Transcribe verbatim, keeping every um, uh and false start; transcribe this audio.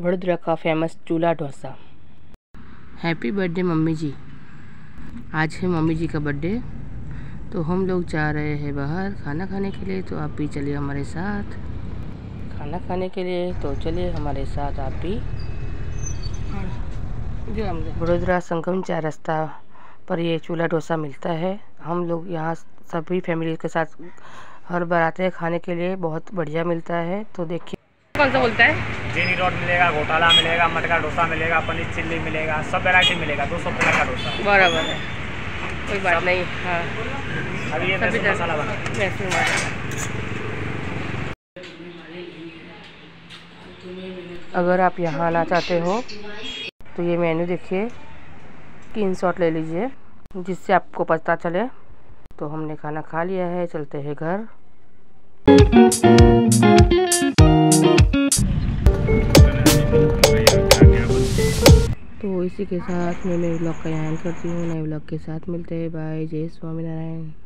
वडोदरा का फेमस चूल्हा dosa. Happy birthday mummy ji. आज है मम्मी जी का बर्थडे, तो हम लोग जा रहे हैं बाहर खाना खाने के लिए। तो आप भी चलिए हमारे साथ खाना खाने के लिए। तो चलिए हमारे साथ आप भी। वडोदरा संगम चार रास्ता पर ये चूल्हा डोसा मिलता है। हम लोग यहाँ सभी फैमिली के साथ हर बार आते हैं खाने के लिए। बहुत बढ़िया मिलता है। तो देखिए कौन सा बोलता है। जेनी रोड मिलेगा, घोटाला मिलेगा, मटका डोसा मिलेगा, पनीर चिल्ली मिलेगा, सब वैरायटी मिलेगा। दो सौ रुपये का डोसा बराबर है, कोई बात नहीं। हाँ अभी ये मैसूर मसाला बना मैसूर मसाला। अगर आप यहाँ आना चाहते हो तो ये मेन्यू देखिए, स्क्रीनशॉट ले लीजिए जिससे आपको पता चले। तो हमने खाना खा लिया है, चलते हैं घर। तो इसी के साथ मैं मेरे ब्लॉग का यहाँ करती हूँ। नए ब्लॉग के साथ मिलते हैं। बाय। जय स्वामीनारायण।